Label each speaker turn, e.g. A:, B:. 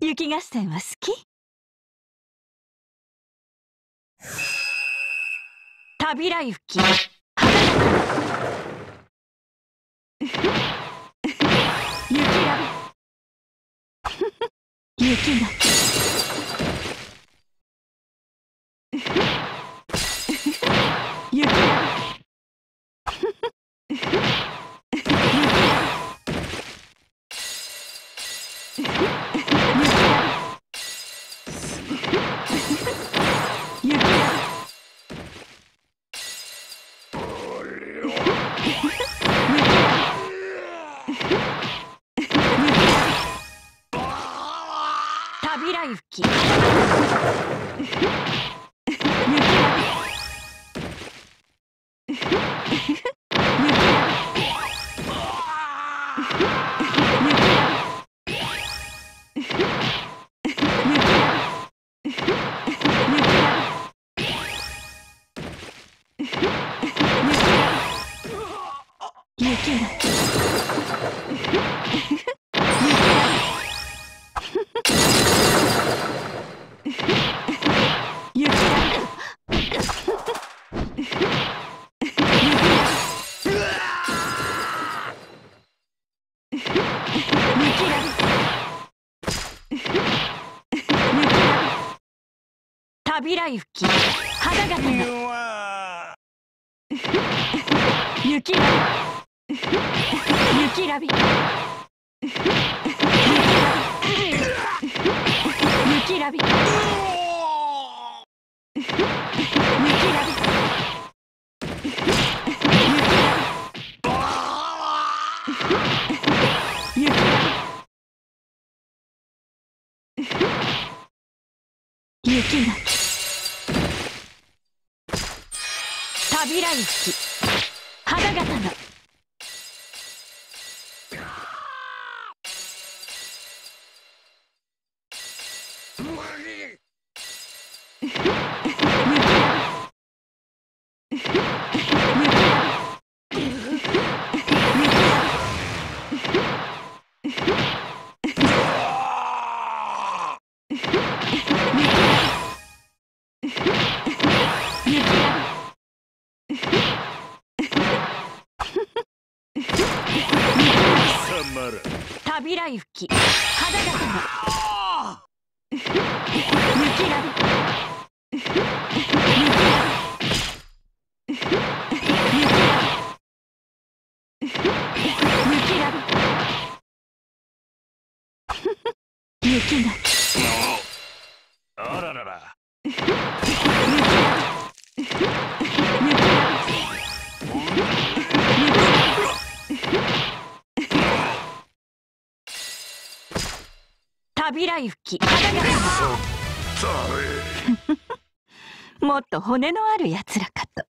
A: 雪合戦は好き？たびら雪雪ラビ雪が雪ラたびら雪たびら雪花形の雪ラビ雪ラビ雪ラビ雪がたびら雪花形のたびら雪花形の雪ラビ雪ラビ雪が
B: あらららたびら雪もっと骨のあるやつらかと。